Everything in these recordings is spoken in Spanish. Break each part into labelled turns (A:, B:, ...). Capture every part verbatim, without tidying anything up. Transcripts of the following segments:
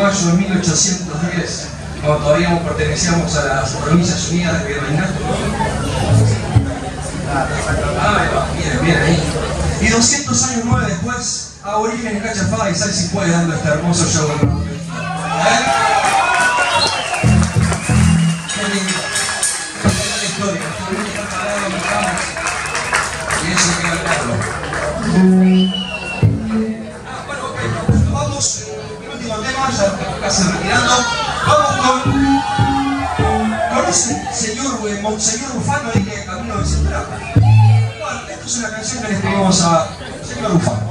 A: mayo de mil ochocientos diez, cuando todavía pertenecíamos a las Provincias Unidas de Virreinato. Ah, bien, bien ahí. Y doscientos años nueve después, Aborígenes Cachafá y Sal Si Puede dando este hermoso show. ¿Eh? Qué lindo. Esta es la historia. Está parado, estamos. Y eso hay que hablarlo. Ah, bueno, ok. Vamos, el último tema, ya casi retirando. Vamos con... ¿Conocen señor Monseñor Bufano ahí de Camino de Central? Bueno, esto es una canción que le escribimos a señor Bufano.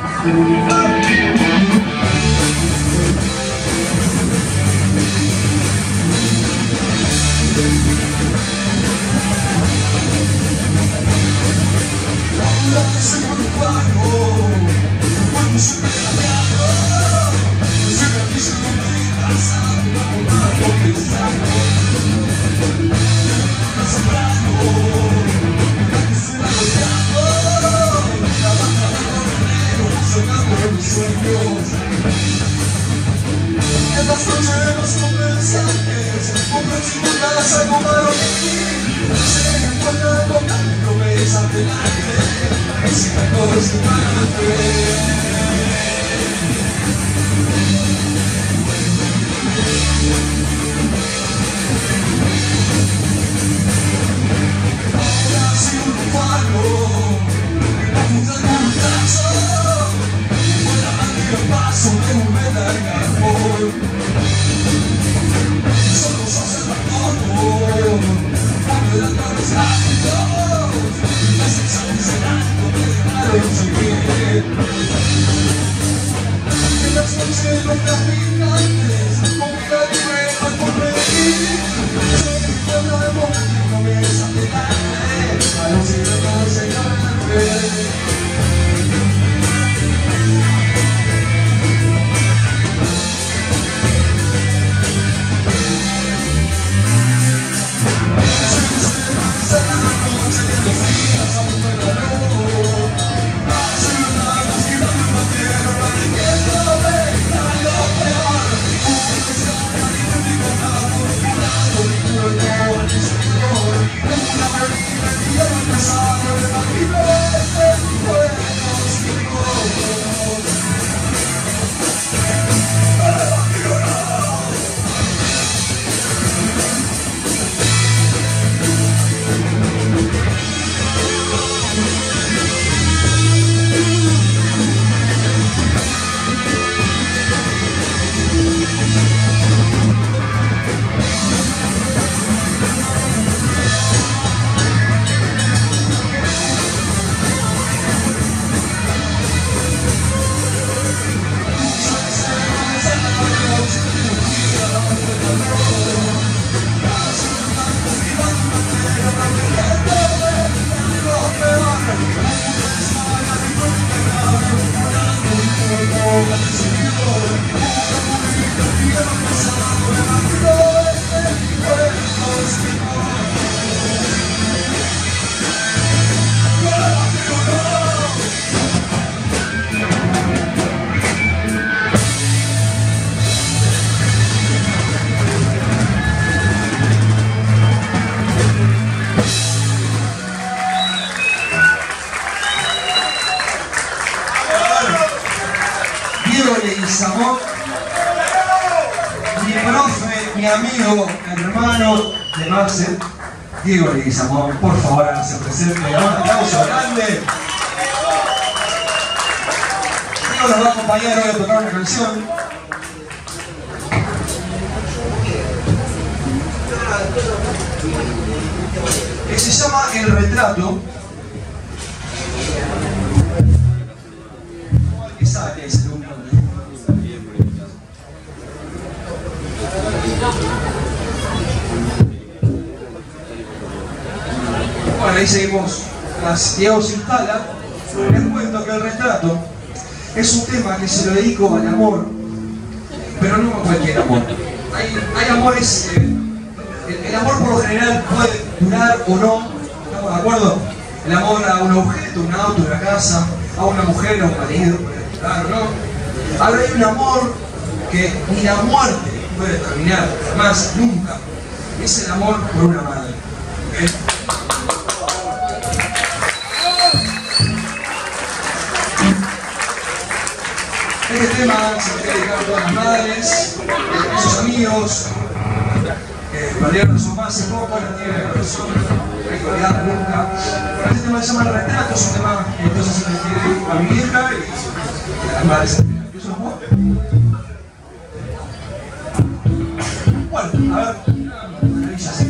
A: Señor Bufano, cuando se me cambiado, se me quiso cumplir pasado, una conquistando. En las noches con mensajes, con próximas algo malo de ti. Se encuentra con la promesa delante, y si me conoce para ahora soy un bufano, apuntando un brazo. El paso de un medallón solo sos el bastón cuando las manos rápidos las sensaciones en alto me dejaron seguir en las noches los traficantes con vida libre al porvenir se encuentra de momento y comienza a pegarme a los cielos se llaman Leguizamón, mi profe, mi amigo, hermano de Marcel, Diego Leguizamón, por favor, hágase presente, un aplauso grande. Diego nos va a acompañar hoy a tocar una canción. Que se llama El Retrato. Que sale ese número. Bueno, ahí seguimos. Diego se instala. Les cuento que El Retrato es un tema que se lo dedico al amor, pero no a cualquier amor. Hay, hay amores, eh, el, el amor por lo general puede durar o no, ¿estamos de acuerdo? El amor a un objeto, un auto, una casa, a una mujer, a un marido, claro, ¿no? Ahora hay un amor que ni la muerte puede terminar, más nunca, es el amor por una madre. ¿Okay? Este tema se lo quiere dedicar a todas las madres, a sus amigos que perdieron a su mamá hace poco, no tienen la corazón, no hay que olvidar nunca. Este tema se llama El Retrato, es un tema que entonces se le quiere a mi vieja y a las madres. ¿Eso es bueno? Bueno, a ver, revisa así.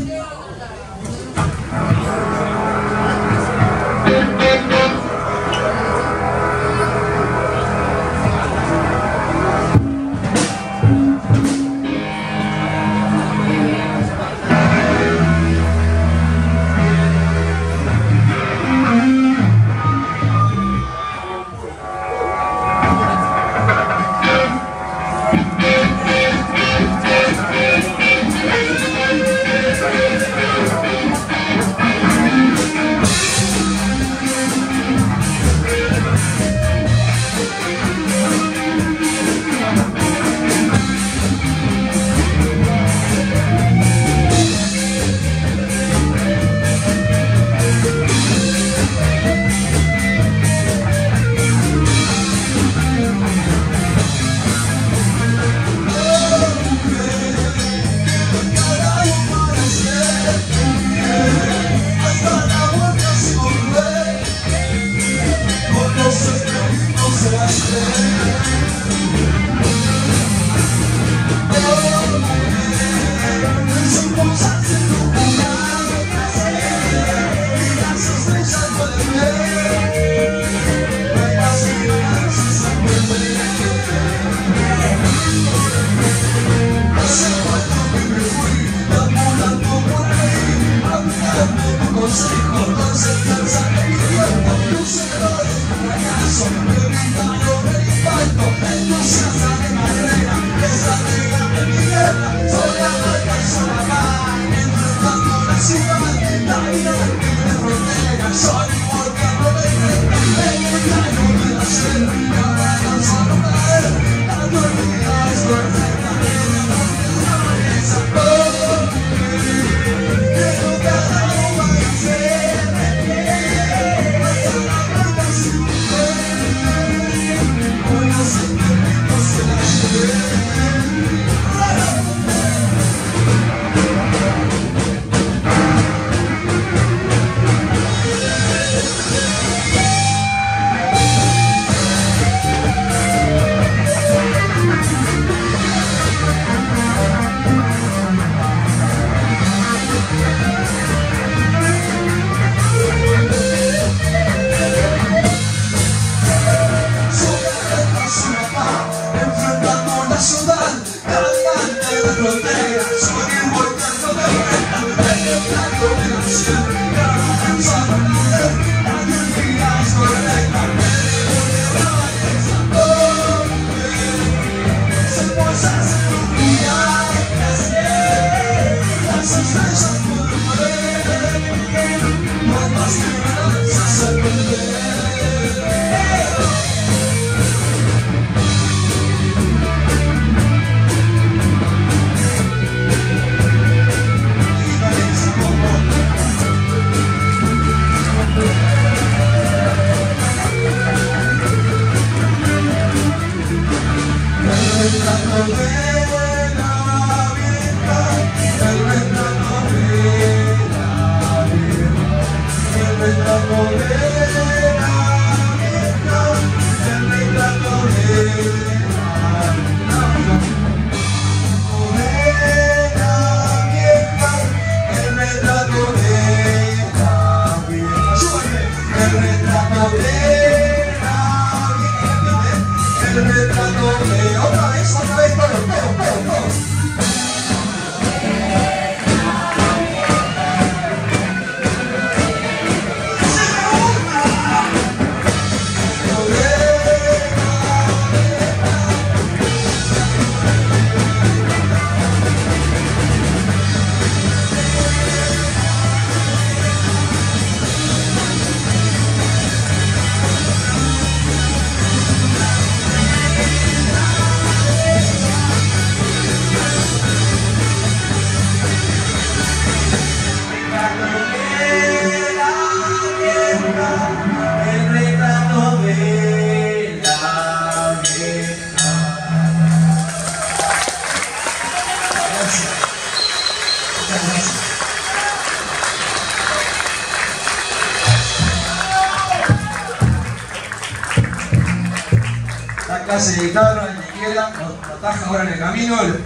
A: una clase de guitarra, el que quiera, lo ataja ahora en el camino, lo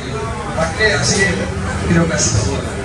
A: taclea así, creo que así todo.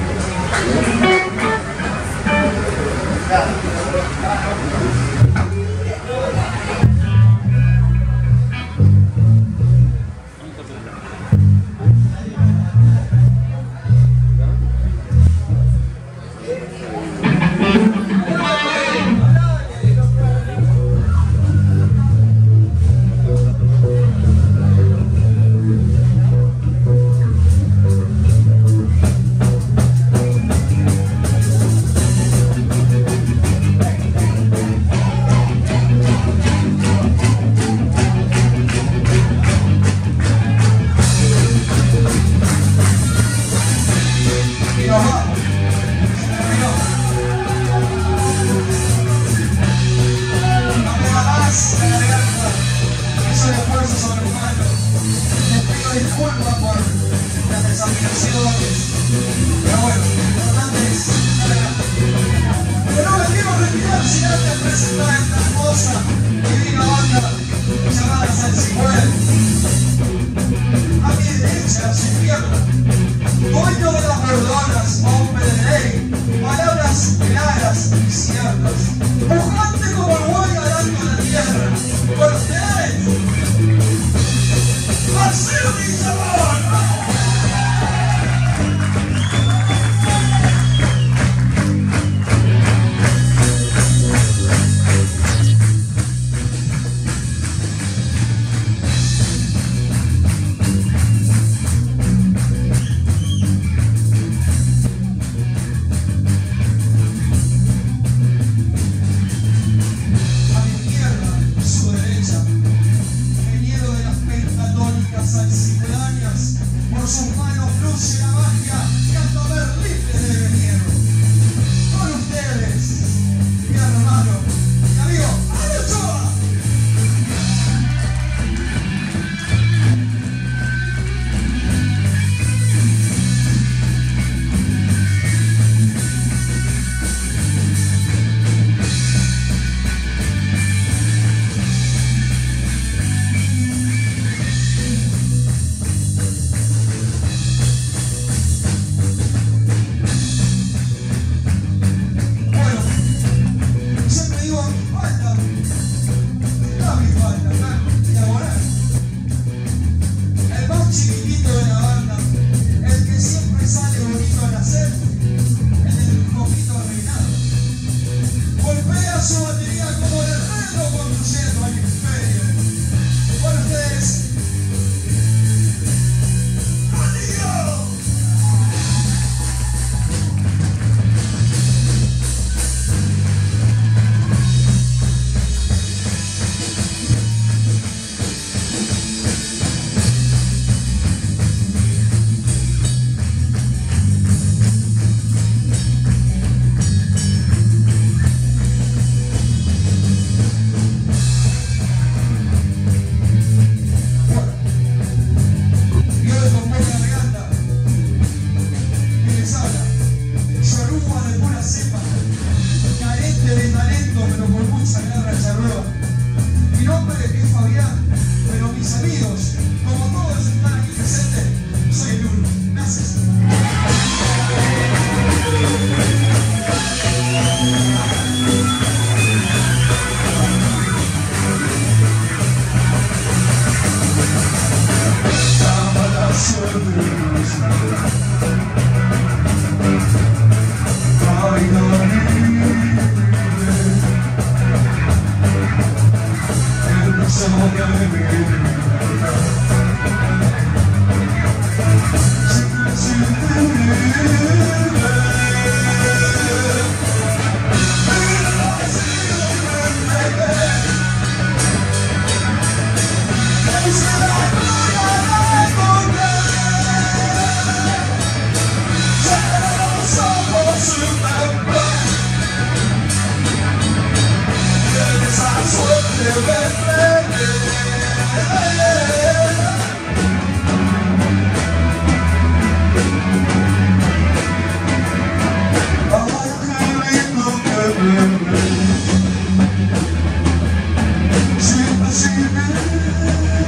B: Siempre, siempre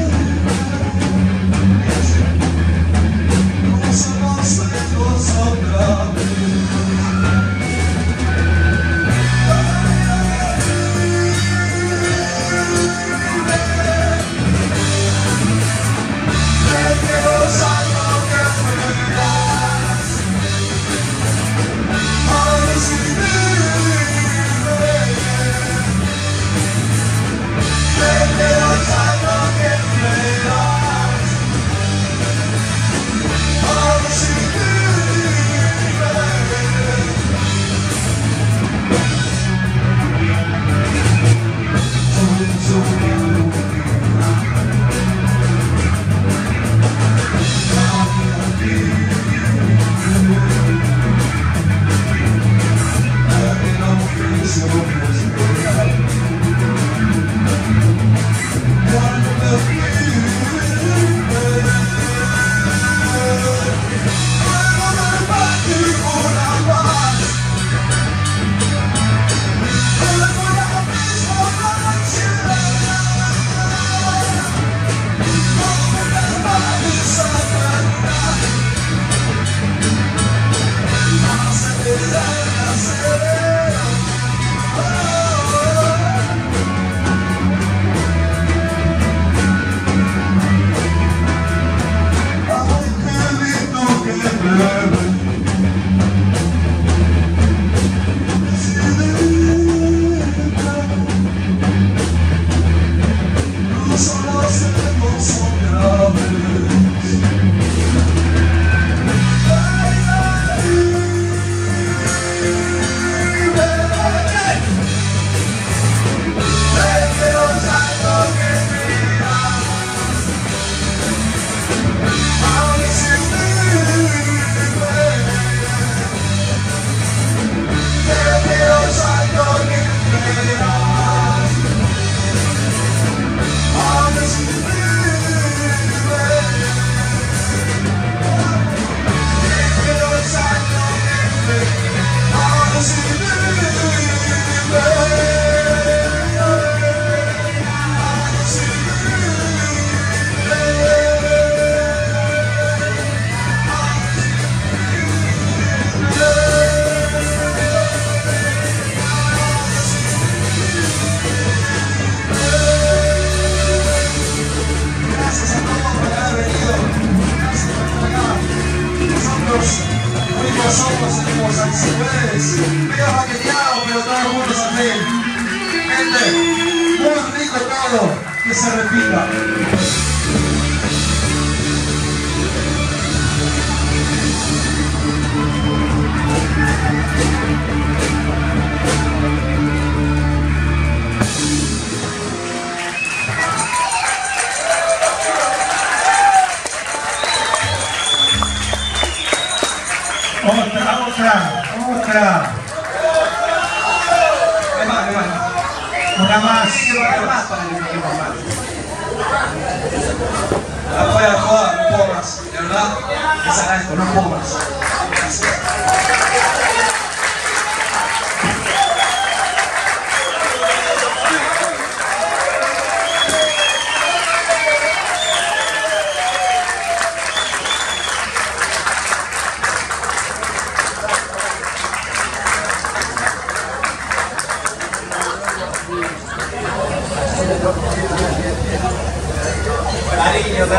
A: se rompe por siempre. Cuando me fui, luego me partí por la paz. Luego la misma ansiedad. Como una paliza perna. Acelera, acelera. Nosotros salimos al Cibeles, medio vaqueteados, pero todos juntos al fin. Gente, muy rico todo, que se repita.
B: Otra, otra, otra.
A: Es más, es más.
B: Una más.
A: Es más para el equipo más. Afuera de joda, no puedo más. De verdad, es agradezco, no puedo más.
C: Cariño,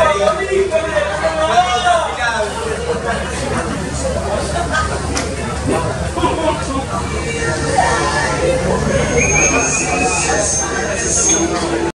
C: cariño.